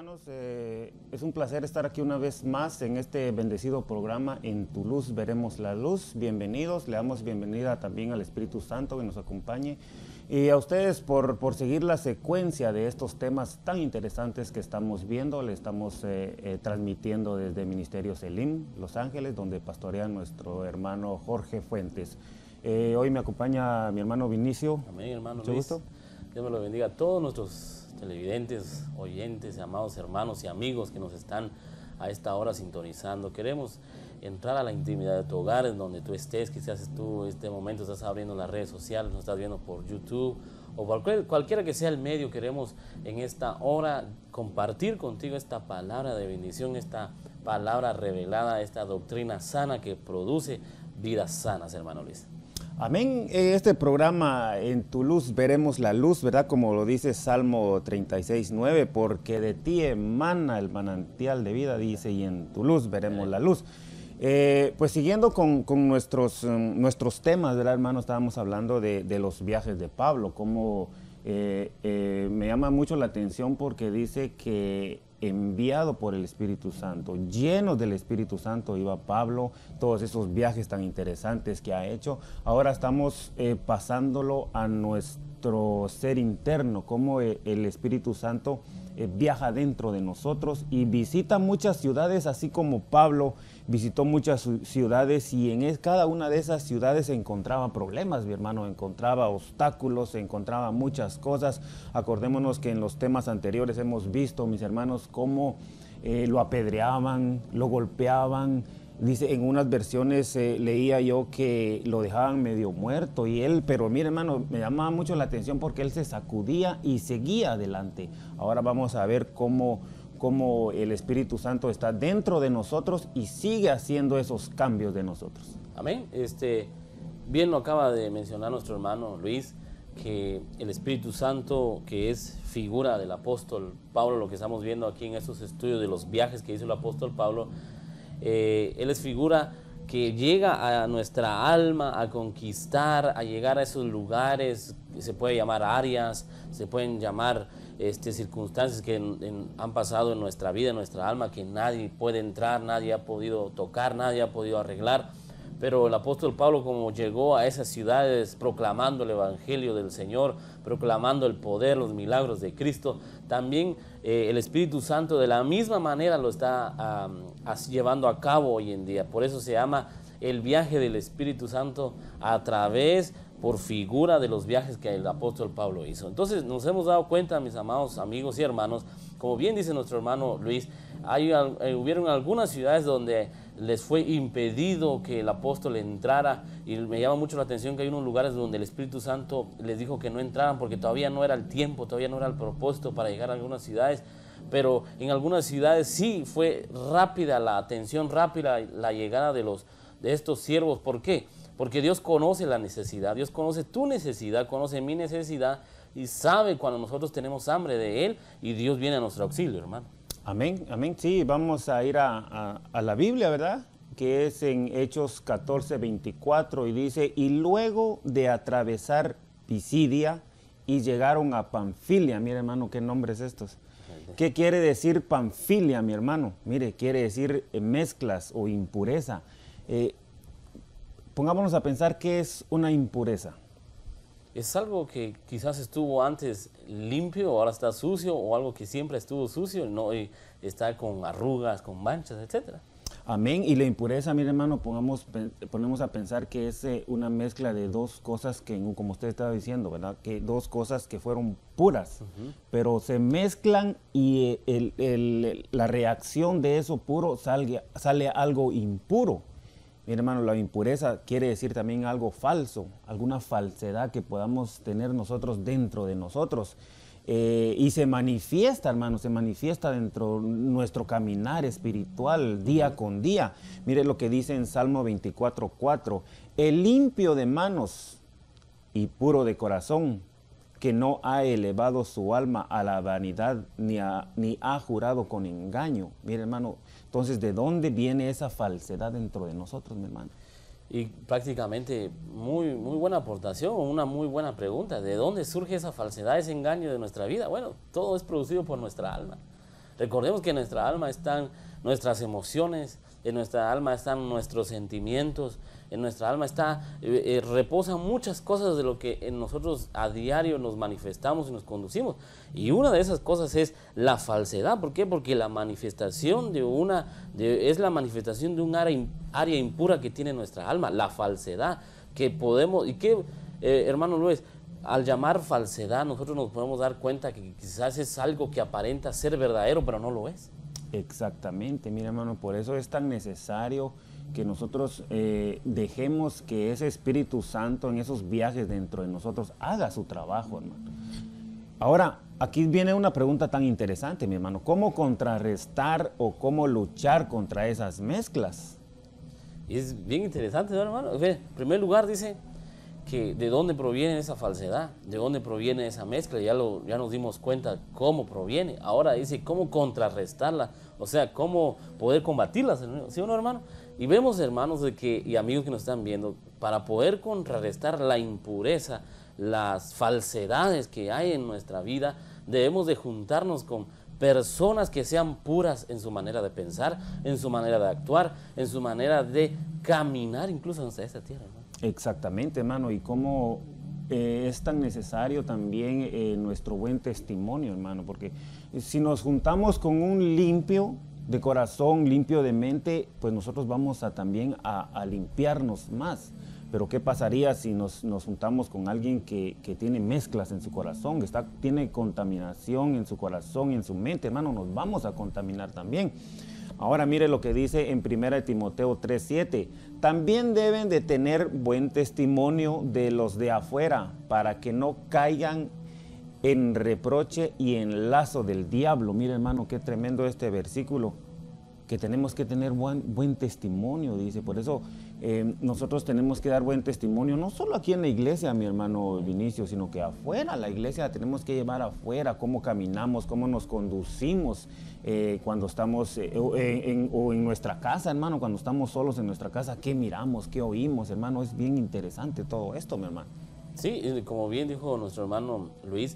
hermanos, es un placer estar aquí una vez más en este bendecido programa En tu luz veremos la luz. Bienvenidos, le damos bienvenida también al Espíritu Santo que nos acompañe y a ustedes por seguir la secuencia de estos temas tan interesantes que estamos viendo. Le estamos transmitiendo desde Ministerios Elim, Los Ángeles, donde pastorea nuestro hermano Jorge Fuentes. Hoy me acompaña mi hermano Vinicio. Amén, hermano Mucho Luis. gusto. Dios me lo bendiga a todos nuestros televidentes, oyentes, amados hermanos y amigos que nos están a esta hora sintonizando. Queremos entrar a la intimidad de tu hogar, en donde tú estés. Quizás tú en este momento estás abriendo las redes sociales, nos estás viendo por YouTube o cualquiera que sea el medio. Queremos en esta hora compartir contigo esta palabra de bendición, esta palabra revelada, esta doctrina sana que produce vidas sanas, hermano Luis. Amén. Este programa En tu luz veremos la luz, ¿verdad? Como lo dice Salmo 36:9, porque de ti emana el manantial de vida, dice, y en tu luz veremos la luz. Pues siguiendo con nuestros temas, ¿verdad, hermano? Estábamos hablando de los viajes de Pablo, como me llama mucho la atención porque dice que enviado por el Espíritu Santo, lleno del Espíritu Santo iba Pablo, todos esos viajes tan interesantes que ha hecho. Ahora estamos pasándolo a nuestro ser interno, como el Espíritu Santo viaja dentro de nosotros y visita muchas ciudades, así como Pablo visitó muchas ciudades, y en cada una de esas ciudades se encontraba problemas, mi hermano, encontraba obstáculos, se encontraba muchas cosas. Acordémonos que en los temas anteriores hemos visto, mis hermanos, cómo lo apedreaban, lo golpeaban. Dice, en unas versiones leía yo que lo dejaban medio muerto y él, pero mire, hermano, me llamaba mucho la atención porque él se sacudía y seguía adelante. Ahora vamos a ver cómo el Espíritu Santo está dentro de nosotros y sigue haciendo esos cambios de nosotros. Amén. Bien lo acaba de mencionar nuestro hermano Luis, que el Espíritu Santo, que es figura del apóstol Pablo, lo que estamos viendo aquí en estos estudios de los viajes que hizo el apóstol Pablo, él es figura que llega a nuestra alma a conquistar, a llegar a esos lugares, se puede llamar áreas, se pueden llamar circunstancias que han pasado en nuestra vida, en nuestra alma, que nadie puede entrar, nadie ha podido tocar, nadie ha podido arreglar. Pero el apóstol Pablo, como llegó a esas ciudades proclamando el evangelio del Señor, proclamando el poder, los milagros de Cristo, también el Espíritu Santo de la misma manera lo está llevando a cabo hoy en día. Por eso se llama el viaje del Espíritu Santo por figura de los viajes que el apóstol Pablo hizo. Entonces nos hemos dado cuenta, mis amados amigos y hermanos, como bien dice nuestro hermano Luis, hubieron algunas ciudades donde les fue impedido que el apóstol entrara, y me llama mucho la atención que hay unos lugares donde el Espíritu Santo les dijo que no entraran porque todavía no era el tiempo, todavía no era el propósito para llegar a algunas ciudades. Pero en algunas ciudades sí fue rápida la atención, rápida la llegada de estos siervos. ¿Por qué? Porque Dios conoce la necesidad, Dios conoce tu necesidad, conoce mi necesidad y sabe cuando nosotros tenemos hambre de Él, y Dios viene a nuestro auxilio, hermano. Amén, amén. Sí, vamos a ir a la Biblia, ¿verdad? Que es en Hechos 14:24, y dice, y luego de atravesar Pisidia y llegaron a Panfilia. Mire, hermano, ¿qué nombres estos? ¿Qué quiere decir Panfilia, mi hermano? Mire, quiere decir mezclas o impureza. Pongámonos a pensar qué es una impureza. Es algo que quizás estuvo antes limpio, ahora está sucio, o algo que siempre estuvo sucio, ¿no? Y está con arrugas, con manchas, etc. Amén. Y la impureza, mi hermano, ponemos a pensar que es una mezcla de dos cosas que, como usted estaba diciendo, ¿verdad? Que dos cosas que fueron puras, pero se mezclan y la reacción de eso puro sale algo impuro. Mi hermano, la impureza quiere decir también algo falso, alguna falsedad que podamos tener nosotros dentro de nosotros. Y se manifiesta, hermano, se manifiesta dentro de nuestro caminar espiritual día con día. Mire lo que dice en Salmo 24:4, el limpio de manos y puro de corazón, que no ha elevado su alma a la vanidad ni ha jurado con engaño. Mire, hermano, entonces, ¿de dónde viene esa falsedad dentro de nosotros, mi hermano? Y prácticamente muy buena aportación, una muy buena pregunta. ¿De dónde surge esa falsedad, ese engaño de nuestra vida? Bueno, todo es producido por nuestra alma. Recordemos que en nuestra alma están nuestras emociones, en nuestra alma están nuestros sentimientos, en nuestra alma reposan muchas cosas de lo que en nosotros a diario nos manifestamos y nos conducimos. Y una de esas cosas es la falsedad. ¿Por qué? Porque la manifestación es la manifestación de un área impura que tiene nuestra alma, la falsedad, que podemos, y que, hermano Luis, al llamar falsedad nosotros nos podemos dar cuenta que quizás es algo que aparenta ser verdadero, pero no lo es. Exactamente, mira hermano, por eso es tan necesario que nosotros dejemos que ese Espíritu Santo en esos viajes dentro de nosotros haga su trabajo, hermano. Ahora, aquí viene una pregunta tan interesante, mi hermano. ¿Cómo contrarrestar o cómo luchar contra esas mezclas? Y es bien interesante, ¿no, hermano? En primer lugar dice que de dónde proviene esa falsedad, de dónde proviene esa mezcla, ya nos dimos cuenta cómo proviene. Ahora dice cómo contrarrestarla, o sea, cómo poder combatirla, ¿sí o no, hermano? Y vemos, hermanos, y amigos que nos están viendo, para poder contrarrestar la impureza, las falsedades que hay en nuestra vida, debemos de juntarnos con personas que sean puras en su manera de pensar, en su manera de actuar, en su manera de caminar, incluso en esta tierra, ¿no? Exactamente, hermano, y cómo es tan necesario también nuestro buen testimonio, hermano, porque si nos juntamos con un limpio de corazón, limpio de mente, pues nosotros vamos también a limpiarnos más. Pero ¿qué pasaría si nos juntamos con alguien que tiene mezclas en su corazón, que tiene contaminación en su corazón y en su mente? Hermano, nos vamos a contaminar también. Ahora mire lo que dice en 1 Timoteo 3:7. También deben de tener buen testimonio de los de afuera para que no caigan en reproche y en lazo del diablo. Mire, hermano, qué tremendo este versículo, que tenemos que tener buen testimonio, dice. Por eso nosotros tenemos que dar buen testimonio, no solo aquí en la iglesia, mi hermano Vinicio, sino que afuera, la iglesia la tenemos que llevar afuera, cómo caminamos, cómo nos conducimos cuando estamos o en nuestra casa, hermano, cuando estamos solos en nuestra casa, qué miramos, qué oímos, hermano. Es bien interesante todo esto, mi hermano. Sí, como bien dijo nuestro hermano Luis,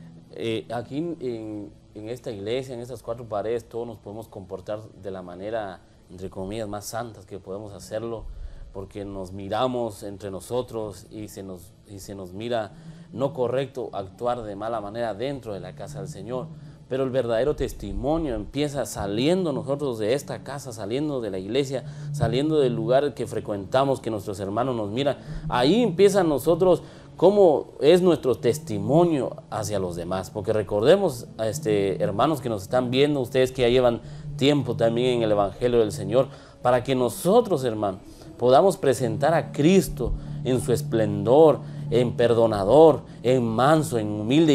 aquí en esta iglesia, en estas cuatro paredes, todos nos podemos comportar de la manera, entre comillas, más santas que podemos hacerlo, porque nos miramos entre nosotros y se nos mira no correcto actuar de mala manera dentro de la casa del Señor. Pero el verdadero testimonio empieza saliendo nosotros de esta casa, saliendo de la iglesia, saliendo del lugar que frecuentamos, que nuestros hermanos nos miran. Ahí empieza nosotros cómo es nuestro testimonio hacia los demás. Porque recordemos, hermanos que nos están viendo, ustedes que ya llevan tiempo también en el Evangelio del Señor, para que nosotros, hermanos, podamos presentar a Cristo en su esplendor, en perdonador, en manso, en humilde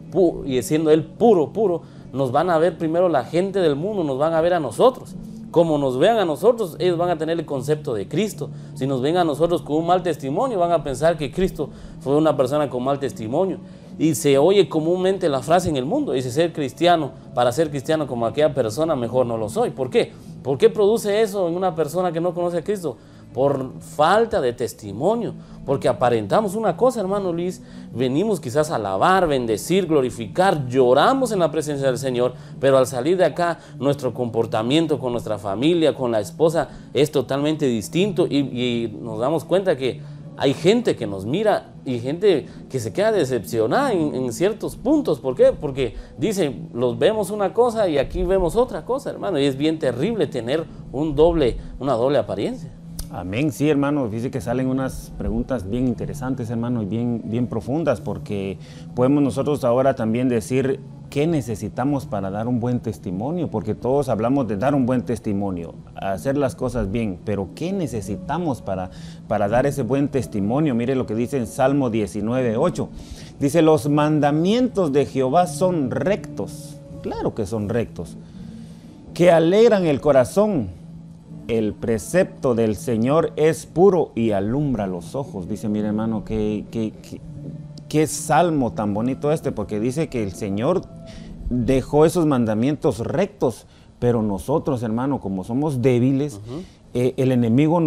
y siendo Él puro, nos van a ver primero la gente del mundo, nos van a ver a nosotros. Como nos vean a nosotros, ellos van a tener el concepto de Cristo. Si nos ven a nosotros con un mal testimonio, van a pensar que Cristo fue una persona con mal testimonio. Y se oye comúnmente la frase en el mundo, dice: ser cristiano, para ser cristiano como aquella persona, mejor no lo soy. ¿Por qué? ¿Por qué produce eso en una persona que no conoce a Cristo? Por falta de testimonio, porque aparentamos una cosa, hermano Luis, venimos quizás a alabar, bendecir, glorificar, lloramos en la presencia del Señor, pero al salir de acá, nuestro comportamiento con nuestra familia, con la esposa, es totalmente distinto y nos damos cuenta que hay gente que nos mira y gente que se queda decepcionada en ciertos puntos. ¿Por qué? Porque dicen, los vemos una cosa y aquí vemos otra cosa, hermano, y es bien terrible tener una doble apariencia. Amén, sí, hermano, dice que salen unas preguntas bien interesantes, hermano, y bien profundas, porque podemos nosotros ahora también decir qué necesitamos para dar un buen testimonio, porque todos hablamos de dar un buen testimonio, hacer las cosas bien, pero ¿qué necesitamos para dar ese buen testimonio? Mire lo que dice en Salmo 19:8, dice: los mandamientos de Jehová son rectos, claro que son rectos, que alegran el corazón. El precepto del Señor es puro y alumbra los ojos. Dice, mire hermano, qué salmo tan bonito porque dice que el Señor dejó esos mandamientos rectos, pero nosotros, hermano, como somos débiles, el enemigo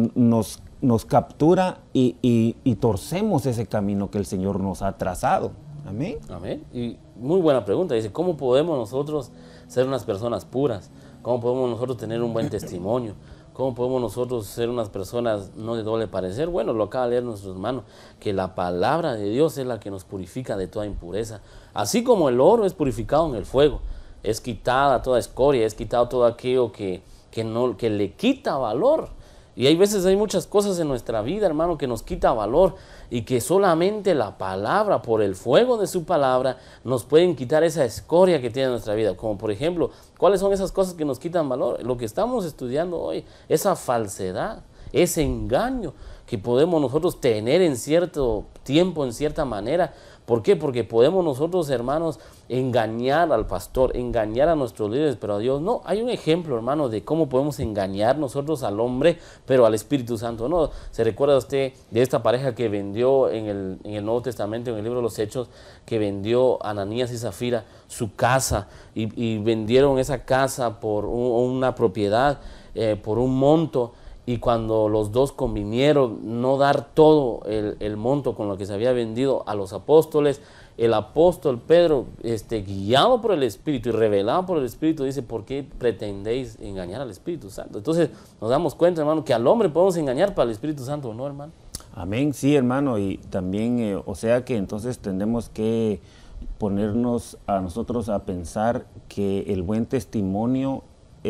nos captura y torcemos ese camino que el Señor nos ha trazado. Amén. Amén. Y muy buena pregunta. Dice, ¿cómo podemos nosotros ser unas personas puras? ¿Cómo podemos nosotros tener un buen testimonio? ¿Cómo podemos nosotros ser unas personas no de doble parecer? Bueno, lo acaba de leer nuestro hermano, que la palabra de Dios es la que nos purifica de toda impureza. Así como el oro es purificado en el fuego, es quitada toda escoria, es quitado todo aquello que le quita valor. Y hay veces, hay muchas cosas en nuestra vida, hermano, que nos quita valor y que solamente la palabra, por el fuego de su palabra, nos pueden quitar esa escoria que tiene nuestra vida. Como por ejemplo, ¿cuáles son esas cosas que nos quitan valor? Lo que estamos estudiando hoy, esa falsedad, ese engaño que podemos nosotros tener en cierto tiempo, en cierta manera. ¿Por qué? Porque podemos nosotros, hermanos, engañar al pastor, engañar a nuestros líderes, pero a Dios no. Hay un ejemplo, hermano, de cómo podemos engañar nosotros al hombre, pero al Espíritu Santo no. ¿Se recuerda usted de esta pareja que vendió en el Nuevo Testamento, en el libro de los Hechos, que vendió Ananías y Zafira su casa y vendieron esa casa por una propiedad, por un monto? Y cuando los dos convinieron no dar todo el monto con lo que se había vendido a los apóstoles, el apóstol Pedro, guiado por el Espíritu y revelado por el Espíritu, dice, ¿por qué pretendéis engañar al Espíritu Santo? Entonces nos damos cuenta, hermano, que al hombre podemos engañar para el Espíritu Santo, ¿no, hermano? Amén, sí, hermano, y también, o sea que entonces tenemos que ponernos a nosotros a pensar que el buen testimonio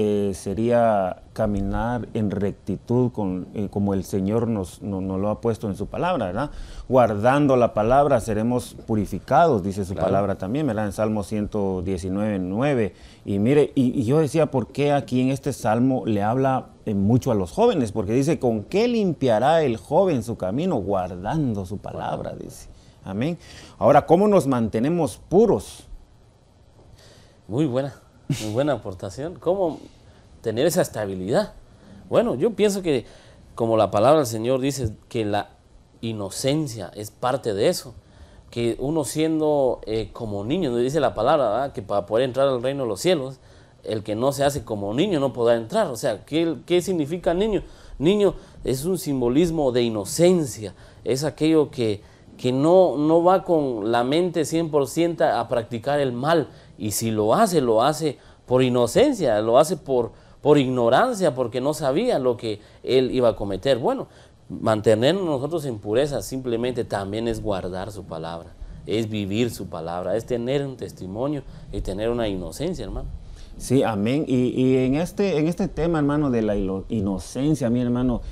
sería caminar en rectitud como el Señor nos lo ha puesto en su palabra, ¿verdad? Guardando la palabra seremos purificados, dice su palabra también, ¿verdad? En Salmo 119:9. Y mire, y yo decía, ¿por qué aquí en este Salmo le habla mucho a los jóvenes? Porque dice, ¿con qué limpiará el joven su camino? Guardando su palabra, dice. Amén. Ahora, ¿cómo nos mantenemos puros? Muy buena aportación. ¿Cómo tener esa estabilidad? Bueno, yo pienso que, como la palabra del Señor dice, que la inocencia es parte de eso. Que uno siendo como niño, nos dice la palabra, ¿verdad? Que para poder entrar al reino de los cielos, el que no se hace como niño no podrá entrar. O sea, ¿qué significa niño? Niño es un simbolismo de inocencia. Es aquello que no va con la mente 100% a practicar el mal. Y si lo hace por inocencia, lo hace por ignorancia, porque no sabía lo que él iba a cometer. Bueno, mantenernos nosotros en pureza simplemente también es guardar su palabra, es vivir su palabra, es tener un testimonio y tener una inocencia, hermano. Sí, amén. Y en este tema, hermano, de la inocencia, mi hermano,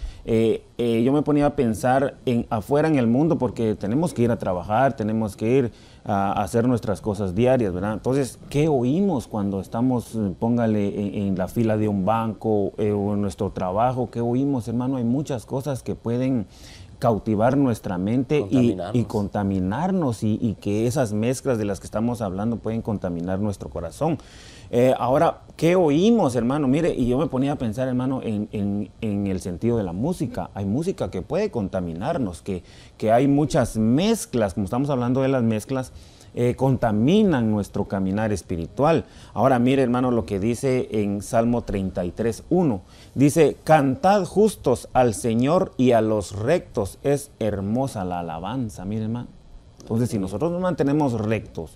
yo me ponía a pensar afuera en el mundo, porque tenemos que ir a trabajar, tenemos que ir a hacer nuestras cosas diarias, ¿verdad? Entonces, ¿qué oímos cuando estamos, póngale, en la fila de un banco o en nuestro trabajo? ¿Qué oímos, hermano? Hay muchas cosas que pueden cautivar nuestra mente y contaminarnos, y que esas mezclas de las que estamos hablando pueden contaminar nuestro corazón. Ahora, ¿qué oímos, hermano? Mire, y yo me ponía a pensar, hermano, en el sentido de la música. Hay música que puede contaminarnos, que hay muchas mezclas, como estamos hablando de las mezclas, contaminan nuestro caminar espiritual. Ahora, mire, hermano, lo que dice en Salmo 33:1. Dice, cantad justos al Señor y a los rectos es hermosa la alabanza. Mire, hermano. Entonces, si nosotros nos mantenemos rectos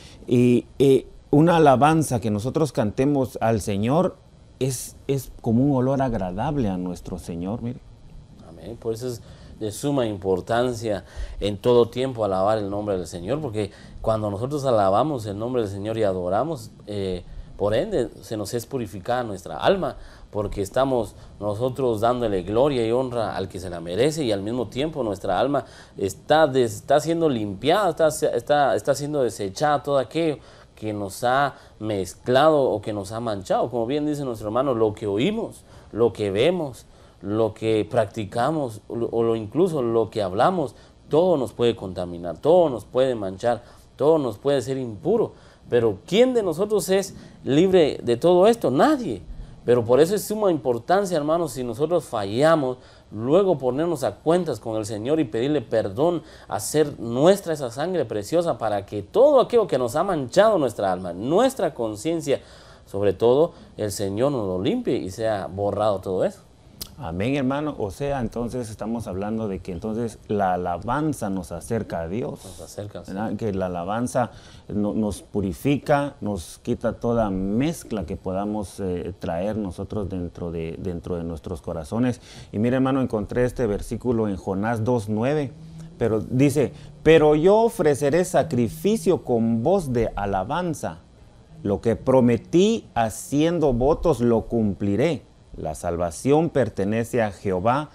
y una alabanza que nosotros cantemos al Señor es como un olor agradable a nuestro Señor, mire. Amén. Por eso es de suma importancia en todo tiempo alabar el nombre del Señor, porque cuando nosotros alabamos el nombre del Señor y adoramos, por ende se nos es purificada nuestra alma, porque estamos nosotros dándole gloria y honra al que se la merece, y al mismo tiempo nuestra alma está siendo limpiada, está siendo desechada todo aquello que nos ha mezclado o que nos ha manchado. Como bien dice nuestro hermano, lo que oímos, lo que vemos, lo que practicamos o incluso lo que hablamos, todo nos puede contaminar, todo nos puede manchar, todo nos puede ser impuro. Pero ¿quién de nosotros es libre de todo esto? Nadie. Pero por eso es suma importancia, hermanos, si nosotros fallamos, luego ponernos a cuentas con el Señor y pedirle perdón, hacer nuestra esa sangre preciosa para que todo aquello que nos ha manchado nuestra alma, nuestra conciencia, sobre todo, el Señor nos lo limpie y sea borrado todo eso. Amén, hermano. O sea, entonces estamos hablando de que entonces la alabanza nos acerca a Dios. Nos acerca, sí. Que la alabanza nos purifica, nos quita toda mezcla que podamos traer nosotros dentro de nuestros corazones. Y mire, hermano, encontré este versículo en Jonás 2:9, pero dice, pero yo ofreceré sacrificio con voz de alabanza. Lo que prometí haciendo votos lo cumpliré. La salvación pertenece a Jehová.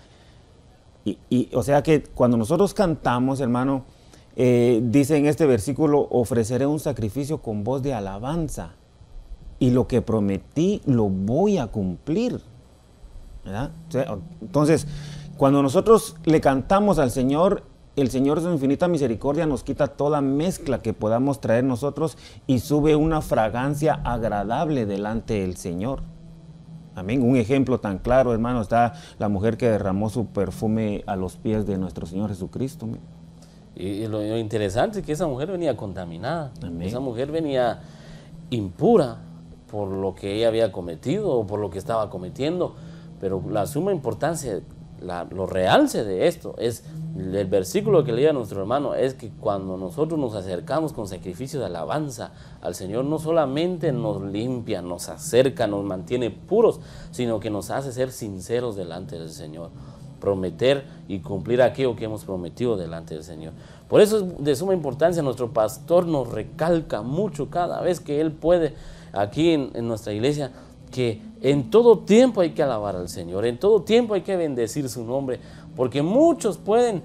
Y o sea que cuando nosotros cantamos, hermano, dice en este versículo, ofreceré un sacrificio con voz de alabanza. Y lo que prometí lo voy a cumplir. ¿Verdad? O sea, entonces, cuando nosotros le cantamos al Señor, el Señor, su infinita misericordia, nos quita toda mezcla que podamos traer nosotros y sube una fragancia agradable delante del Señor. Amén. Un ejemplo tan claro, hermano, está la mujer que derramó su perfume a los pies de nuestro Señor Jesucristo. Y lo interesante es que esa mujer venía contaminada. Amén. Esa mujer venía impura por lo que ella había cometido o por lo que estaba cometiendo. Pero la suma importancia, lo realce de esto es el versículo que leía nuestro hermano, es que cuando nosotros nos acercamos con sacrificio de alabanza al Señor, no solamente nos limpia, nos acerca, nos mantiene puros, sino que nos hace ser sinceros delante del Señor, prometer y cumplir aquello que hemos prometido delante del Señor. Por eso es de suma importancia, nuestro pastor nos recalca mucho cada vez que él puede aquí en nuestra iglesia, que en todo tiempo hay que alabar al Señor, en todo tiempo hay que bendecir su nombre, porque muchos pueden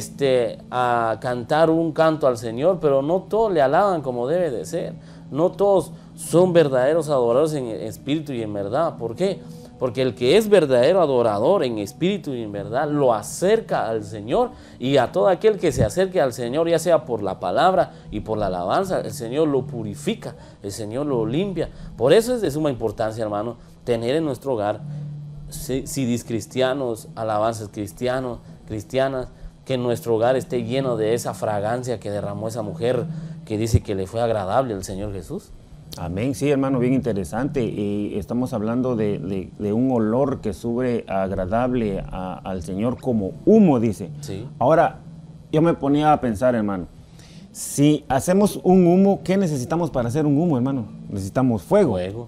cantar un canto al Señor, pero no todos le alaban como debe de ser, no todos son verdaderos adoradores en espíritu y en verdad. ¿Por qué? Porque el que es verdadero adorador en espíritu y en verdad lo acerca al Señor, y a todo aquel que se acerque al Señor, ya sea por la palabra y por la alabanza, el Señor lo purifica, el Señor lo limpia. Por eso es de suma importancia, hermano, tener en nuestro hogar CDs cristianos, alabanzas cristianas, que en nuestro hogar esté lleno de esa fragancia que derramó esa mujer que dice que le fue agradable al Señor Jesús. Amén, sí, hermano, bien interesante. Y estamos hablando de un olor que sube agradable al Señor como humo, dice. Sí. Ahora, yo me ponía a pensar, hermano, si hacemos un humo, ¿qué necesitamos para hacer un humo, hermano? Necesitamos fuego. Fuego.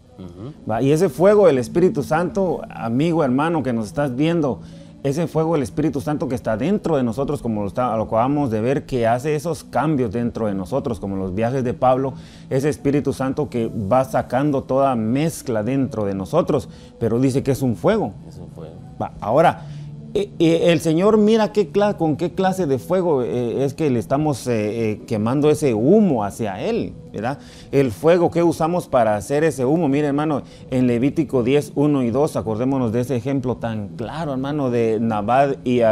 Y ese fuego del Espíritu Santo, amigo, hermano, que nos estás viendo, ese fuego del Espíritu Santo que está dentro de nosotros, como lo acabamos de ver, que hace esos cambios dentro de nosotros, como los viajes de Pablo, ese Espíritu Santo que va sacando toda mezcla dentro de nosotros, pero dice que es un fuego. Es un fuego. Ahora, el Señor mira con qué clase de fuego es que le estamos quemando ese humo hacia Él, ¿verdad? El fuego que usamos para hacer ese humo, mire, hermano, en Levítico 10, 1 y 2, acordémonos de ese ejemplo tan claro, hermano, de Nabad y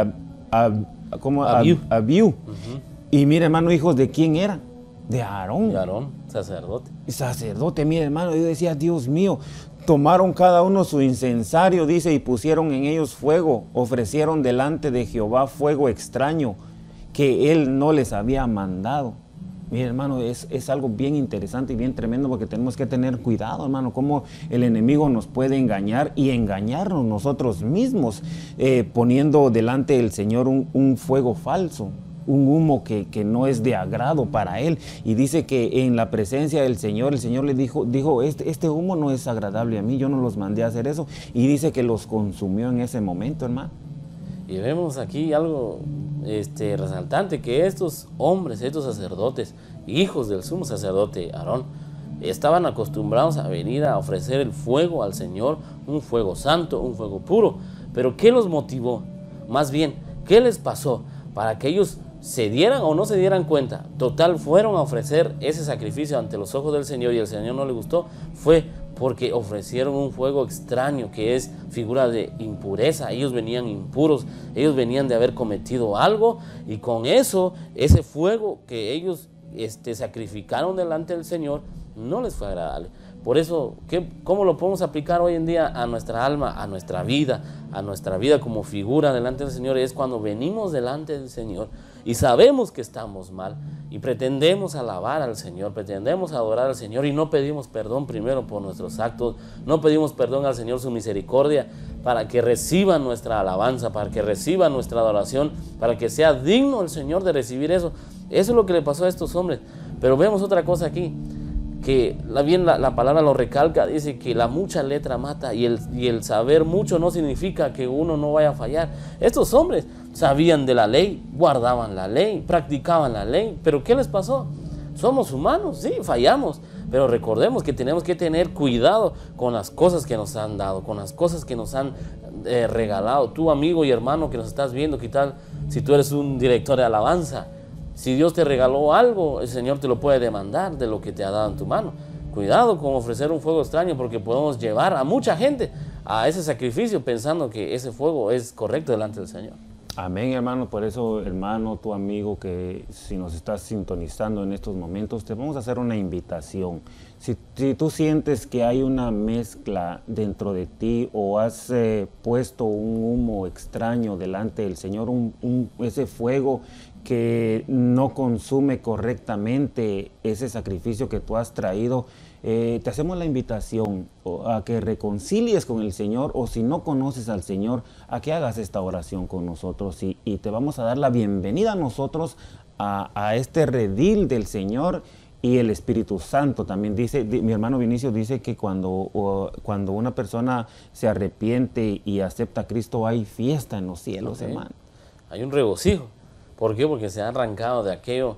Abiú. Y mire, hermano, hijos de quién eran, de Aarón. De Aarón, sacerdote. Sacerdote, mire, hermano, yo decía, Dios mío, tomaron cada uno su incensario, dice, y pusieron en ellos fuego, ofrecieron delante de Jehová fuego extraño que él no les había mandado. Mire, hermano, es algo bien interesante y bien tremendo, porque tenemos que tener cuidado, hermano, cómo el enemigo nos puede engañar y engañarnos nosotros mismos, poniendo delante del Señor un fuego falso, un humo que no es de agrado para él. Y dice que en la presencia del Señor, el Señor le dijo, este humo no es agradable a mí, yo no los mandé a hacer eso. Y dice que los consumió en ese momento, hermano. Y vemos aquí algo resaltante, que estos hombres, estos sacerdotes, hijos del sumo sacerdote Aarón, estaban acostumbrados a venir a ofrecer el fuego al Señor, un fuego santo, un fuego puro. Pero ¿qué los motivó? Más bien, ¿qué les pasó para que ellos se dieran o no se dieran cuenta? Total, fueron a ofrecer ese sacrificio ante los ojos del Señor y el Señor no le gustó. Fue porque ofrecieron un fuego extraño, que es figura de impureza. Ellos venían impuros, ellos venían de haber cometido algo, y con eso, ese fuego que ellos sacrificaron delante del Señor, no les fue agradable. Por eso, ¿cómo lo podemos aplicar hoy en día a nuestra alma, a nuestra vida como figura delante del Señor? Es cuando venimos delante del Señor y sabemos que estamos mal y pretendemos alabar al Señor, pretendemos adorar al Señor y no pedimos perdón primero por nuestros actos, no pedimos perdón al Señor su misericordia para que reciba nuestra alabanza, para que reciba nuestra adoración, para que sea digno el Señor de recibir eso. Eso es lo que le pasó a estos hombres. Pero vemos otra cosa aquí, que la palabra lo recalca, dice que la mucha letra mata y el saber mucho no significa que uno no vaya a fallar. Estos hombres sabían de la ley, guardaban la ley, practicaban la ley, pero ¿qué les pasó? Somos humanos, sí, fallamos, pero recordemos que tenemos que tener cuidado con las cosas que nos han dado, con las cosas que nos han regalado. Tú, amigo y hermano que nos estás viendo, ¿qué tal si tú eres un director de alabanza? Si Dios te regaló algo, el Señor te lo puede demandar de lo que te ha dado en tu mano. Cuidado con ofrecer un fuego extraño, porque podemos llevar a mucha gente a ese sacrificio pensando que ese fuego es correcto delante del Señor. Amén, hermano. Por eso, hermano, tu amigo, que si nos estás sintonizando en estos momentos, te vamos a hacer una invitación. Si tú sientes que hay una mezcla dentro de ti o has puesto un humo extraño delante del Señor, ese fuego que no consume correctamente ese sacrificio que tú has traído, te hacemos la invitación a que reconcilies con el Señor, o si no conoces al Señor, a que hagas esta oración con nosotros y te vamos a dar la bienvenida a nosotros a este redil del Señor. Y el Espíritu Santo también dice, mi hermano Vinicio dice que cuando una persona se arrepiente y acepta a Cristo, hay fiesta en los cielos, hermano. Hay un regocijo. ¿Por qué? Porque se ha arrancado de aquello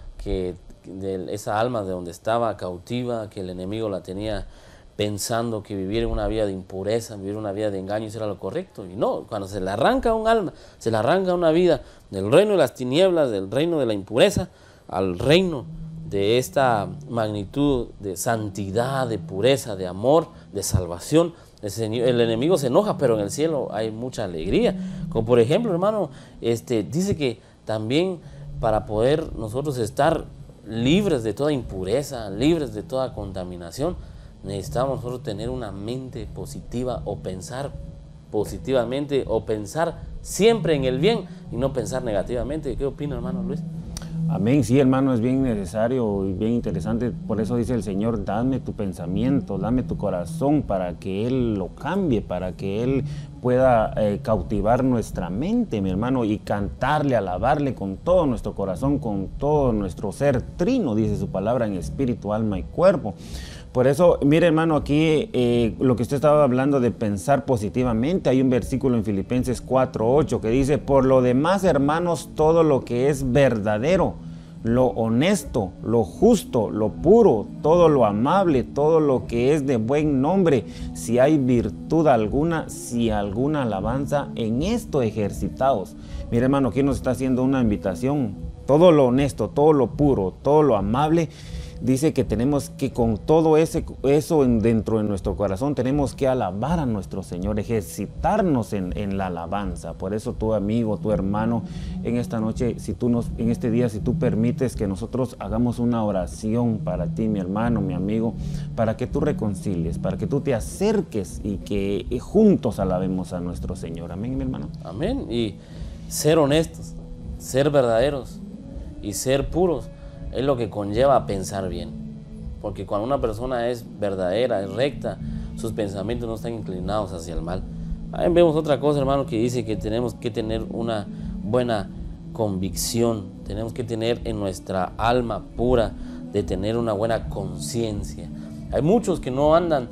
de esa alma de donde estaba cautiva, que el enemigo la tenía pensando que vivir en una vida de impureza, vivir una vida de engaño era lo correcto. Y no, cuando se le arranca un alma, se le arranca una vida del reino de las tinieblas, del reino de la impureza, al reino de esta magnitud de santidad, de pureza, de amor, de salvación. El enemigo se enoja, pero en el cielo hay mucha alegría. Como por ejemplo, hermano, dice que también para poder nosotros estar libres de toda impureza, libres de toda contaminación, necesitamos nosotros tener una mente positiva o pensar positivamente o pensar siempre en el bien y no pensar negativamente. ¿Qué opina, hermano Luis? Amén, sí, hermano, es bien necesario y bien interesante. Por eso dice el Señor, dame tu pensamiento, dame tu corazón para que Él lo cambie, para que Él pueda cautivar nuestra mente, mi hermano, y cantarle, alabarle con todo nuestro corazón, con todo nuestro ser trino, dice su palabra, en espíritu, alma y cuerpo. Por eso, mire, hermano, aquí lo que usted estaba hablando de pensar positivamente, hay un versículo en Filipenses 4:8 que dice, por lo demás, hermanos, todo lo que es verdadero, lo honesto, lo justo, lo puro, todo lo amable, todo lo que es de buen nombre, si hay virtud alguna, si alguna alabanza, en esto ejercitaos. Mire, hermano, aquí nos está haciendo una invitación, todo lo honesto, todo lo puro, todo lo amable. Dice que tenemos que con todo eso dentro de nuestro corazón tenemos que alabar a nuestro Señor, ejercitarnos en la alabanza. Por eso tu amigo, tu hermano, en esta noche, en este día, si tú permites que nosotros hagamos una oración para ti, mi hermano, mi amigo, para que tú reconcilies, para que tú te acerques y que juntos alabemos a nuestro Señor. Amén, mi hermano. Amén. Y ser honestos, ser verdaderos y ser puros es lo que conlleva a pensar bien, porque cuando una persona es verdadera, es recta, sus pensamientos no están inclinados hacia el mal. Ahí vemos otra cosa, hermano, que dice que tenemos que tener una buena convicción, tenemos que tener en nuestra alma pura, de tener una buena conciencia. Hay muchos que no andan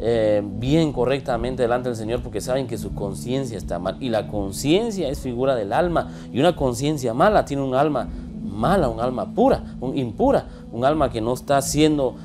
bien correctamente delante del Señor porque saben que su conciencia está mal, y la conciencia es figura del alma, y una conciencia mala tiene un alma mala, un alma impura, un alma que no está siendo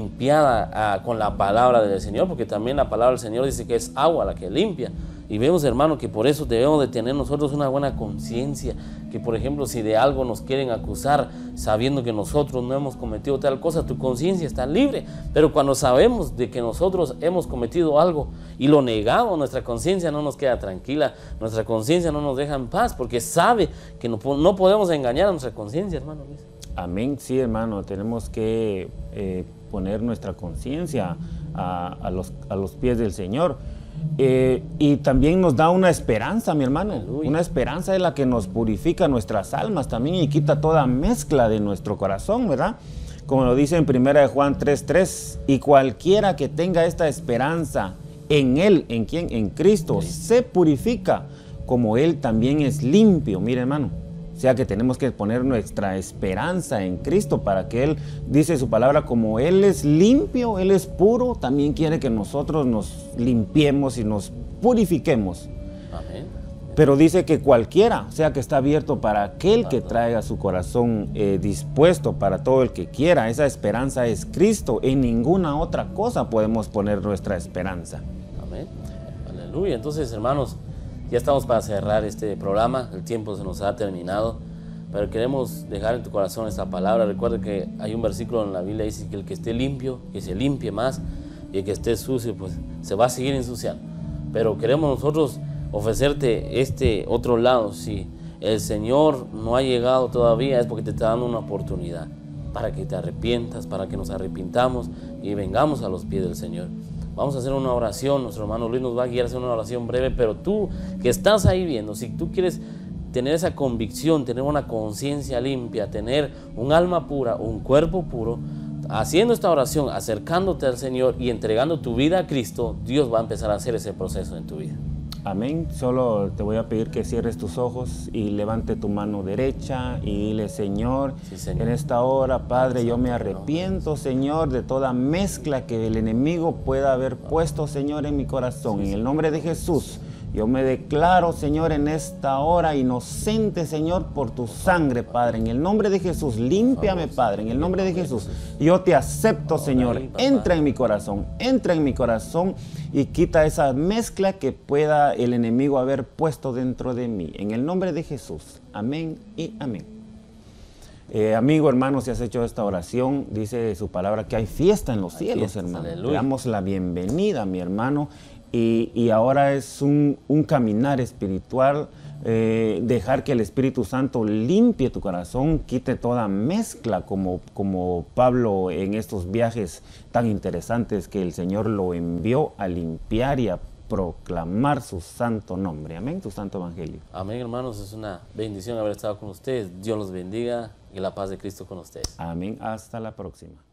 limpiada con la palabra del Señor, porque también la palabra del Señor dice que es agua la que limpia. Y vemos, hermano, que por eso debemos de tener nosotros una buena conciencia, que por ejemplo si de algo nos quieren acusar sabiendo que nosotros no hemos cometido tal cosa, tu conciencia está libre. Pero cuando sabemos de que nosotros hemos cometido algo y lo negamos, nuestra conciencia no nos queda tranquila, nuestra conciencia no nos deja en paz, porque sabe que no podemos engañar a nuestra conciencia, hermano Luis. Amén, sí, hermano, tenemos que poner nuestra conciencia a los pies del Señor. Y también nos da una esperanza, mi hermano. Aleluya. Una esperanza es la que nos purifica nuestras almas también y quita toda mezcla de nuestro corazón, ¿verdad? Como lo dice en 1 Juan 3:3, y cualquiera que tenga esta esperanza en Él, ¿en quién? En Cristo, se purifica como Él también es limpio. Mire, hermano, o sea que tenemos que poner nuestra esperanza en Cristo para que Él, dice su palabra, como Él es limpio, Él es puro, también quiere que nosotros nos limpiemos y nos purifiquemos. Amén. Pero dice que cualquiera, o sea que está abierto para aquel que traiga su corazón dispuesto, para todo el que quiera. Esa esperanza es Cristo. En ninguna otra cosa podemos poner nuestra esperanza. Amén. Aleluya. Entonces, hermanos, ya estamos para cerrar este programa. El tiempo se nos ha terminado, pero queremos dejar en tu corazón esta palabra. Recuerda que hay un versículo en la Biblia que dice que el que esté limpio, que se limpie más, y el que esté sucio, pues se va a seguir ensuciando. Pero queremos nosotros ofrecerte este otro lado. Si el Señor no ha llegado todavía, es porque te está dando una oportunidad para que te arrepientas, para que nos arrepintamos y vengamos a los pies del Señor. Vamos a hacer una oración. Nuestro hermano Luis nos va a guiar a hacer una oración breve, pero tú que estás ahí viendo, si tú quieres tener esa convicción, tener una conciencia limpia, tener un alma pura, un cuerpo puro, haciendo esta oración, acercándote al Señor y entregando tu vida a Cristo, Dios va a empezar a hacer ese proceso en tu vida. Amén. Solo te voy a pedir que cierres tus ojos y levante tu mano derecha y dile: Señor, Sí, Señor. en esta hora, Padre, yo me arrepiento, Señor, de toda mezcla que el enemigo pueda haber puesto, Señor, en mi corazón. En el nombre de Jesús, yo me declaro, Señor, en esta hora inocente, Señor, por tu sangre, Padre. En el nombre de Jesús, límpiame, Padre. En el nombre de Jesús, yo te acepto, Señor. Entra en mi corazón y quita esa mezcla que pueda el enemigo haber puesto dentro de mí. En el nombre de Jesús. Amén y amén. Amigo, hermano, si has hecho esta oración, dice su palabra que hay fiesta en los cielos, fiestas, hermano. aleluya. Le damos la bienvenida, mi hermano. Y ahora es un caminar espiritual, dejar que el Espíritu Santo limpie tu corazón, quite toda mezcla, como Pablo en estos viajes tan interesantes que el Señor lo envió a limpiar y a proclamar su santo nombre. Amén, su santo evangelio. Amén, hermanos. Es una bendición haber estado con ustedes. Dios los bendiga y la paz de Cristo con ustedes. Amén, hasta la próxima.